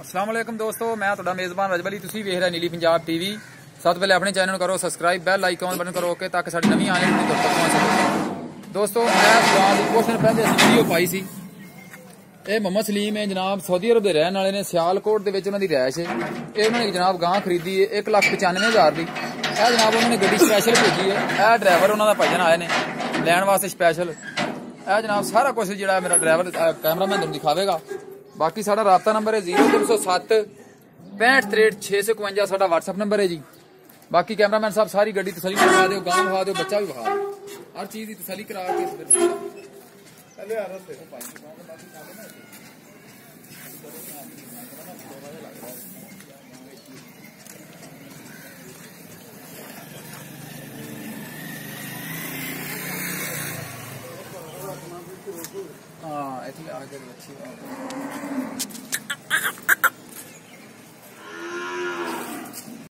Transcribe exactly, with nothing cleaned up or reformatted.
अस्सलाम वालेकुम दोस्तों, मैं तुहाडा मेज़बान रजब अली। तुसीं वेख रहे नीली पंजाब टीवी। सब तो पहले अपने चैनल करो सबसक्राइब, बैल आइकॉन बटन करो ओके ताकि साडी नवीं आने वाली वीडियो पहुंच सके। दोस्तों मैं सवाल कुछ दिन पहले वीडियो पाई सी। ये मोहम्मद सलीम है जनाब, सऊदी अरब के रहने वाले ने। सियालकोट के विच उन्हां दी रैश है। ये उन्होंने जनाब गां खरीदी है एक लख पचानवे हज़ार की। यह जनाब उन्होंने गड्डी स्पैशल भेजी है। यह ड्राइवर उन्होंने भाईजान आए ने लैन वास्ते स्पैशल। यह जनाब सारा कुछ जो मेरा ड्राइवर कैमरामैन तुहानूं दिखावेगा। बाकी साडा राबता नंबर है जीरो तीन सौ सत्त पैंठ त्रेठ छे सौ इकवंजा साडा व्हाट्सएप नंबर है जी। बाकी कैमरामैन साहब सारी गड्डी तसली करवा दो, गांव विखा दो, बच्चा भी विखा दो, हर चीज की तसली करा के हाँ इतनी आगे अच्छी